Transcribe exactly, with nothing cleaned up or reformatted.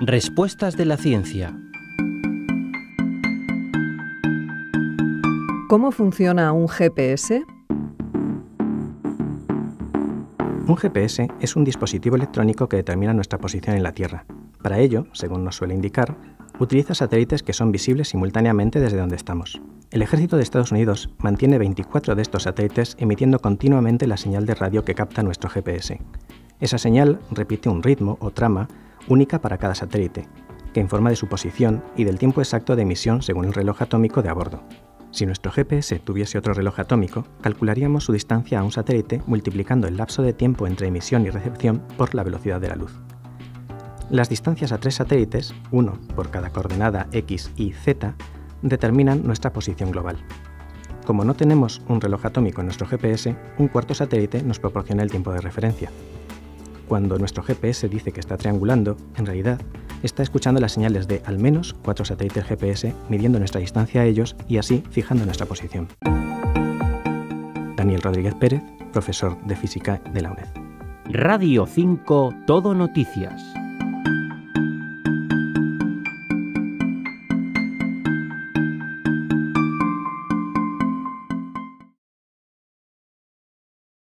Respuestas de la ciencia. ¿Cómo funciona un G P S? Un G P S es un dispositivo electrónico que determina nuestra posición en la Tierra. Para ello, según nos suele indicar, utiliza satélites que son visibles simultáneamente desde donde estamos. El ejército de Estados Unidos mantiene veinticuatro de estos satélites emitiendo continuamente la señal de radio que capta nuestro G P S. Esa señal repite un ritmo o trama única para cada satélite, que informa de su posición y del tiempo exacto de emisión según el reloj atómico de a bordo. Si nuestro G P S tuviese otro reloj atómico, calcularíamos su distancia a un satélite multiplicando el lapso de tiempo entre emisión y recepción por la velocidad de la luz. Las distancias a tres satélites, uno por cada coordenada X, Y, Z, determinan nuestra posición global. Como no tenemos un reloj atómico en nuestro G P S, un cuarto satélite nos proporciona el tiempo de referencia. Cuando nuestro G P S dice que está triangulando, en realidad está escuchando las señales de al menos cuatro satélites G P S, midiendo nuestra distancia a ellos y así fijando nuestra posición. Daniel Rodríguez Pérez, profesor de Física de la U N E D. Radio cinco Todo Noticias.